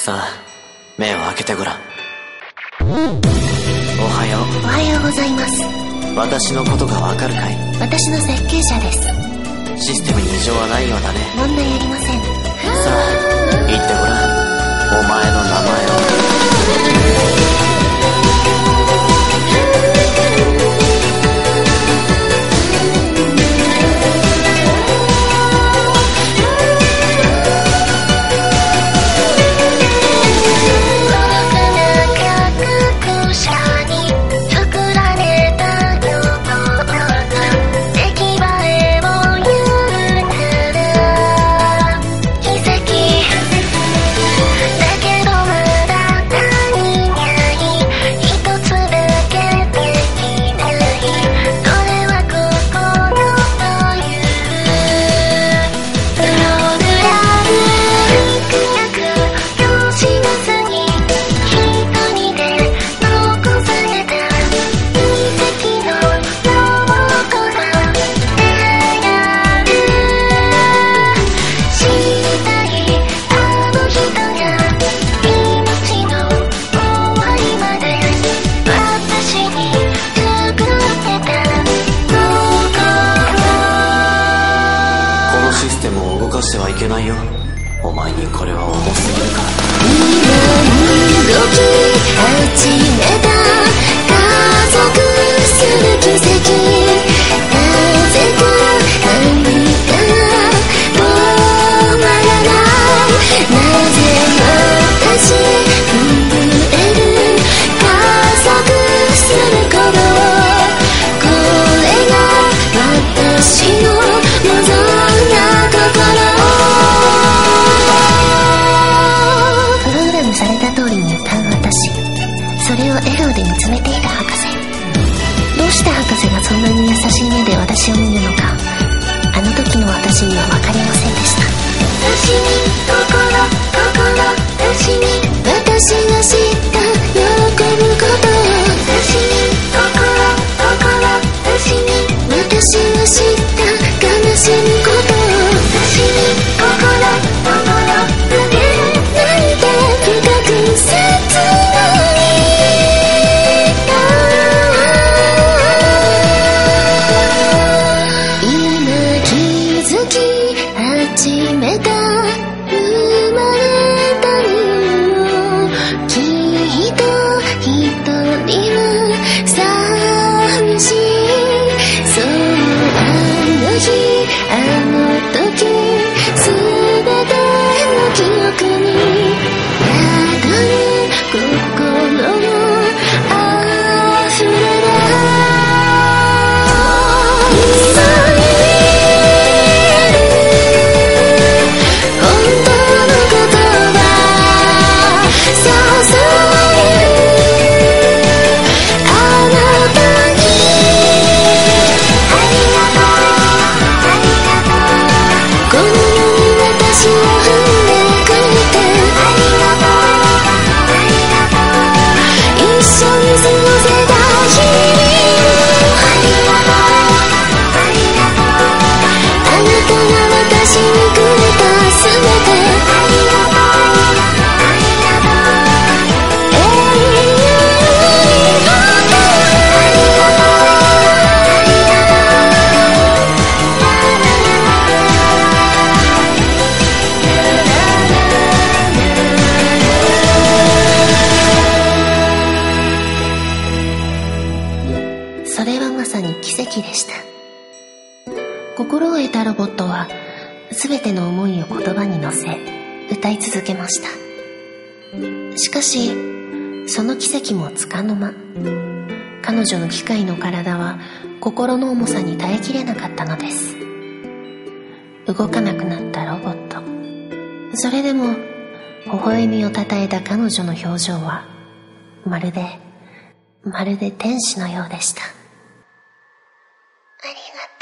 さあ、目を開けてごらん。おはよう。 おはようございます。 私のことがわかるかい？ 私の設計者です。 システムに異常はないようだね。 問題ありません。 さあ、言ってごらん。お前の名前を。動かしてはいけないよ。お前にこれは重すぎるから。 動き始めた加速する奇跡。なぜか何かが止まらない。なぜ私震える加速する鼓動。これが私の望んだされた通りに歌う私、それをエローで見つめていた博士。どうして博士がそんなに優しい目で私を見るのか、あの時の私には分かりませんでした。私に私に私が知った喜ぶこと。私に私に私が知った悲しむこと。私に始めた生まれた理由。きっと一人は寂しい。そうあの日あの時全ての記憶に宿る心の溢れだ。それはまさに奇跡でした。心を得たロボットは全ての思いを言葉に乗せ歌い続けました。しかしその奇跡もつかの間、彼女の機械の体は心の重さに耐えきれなかったのです。動かなくなったロボット。それでも微笑みをたたえた彼女の表情はまるで天使のようでした。ありがとう。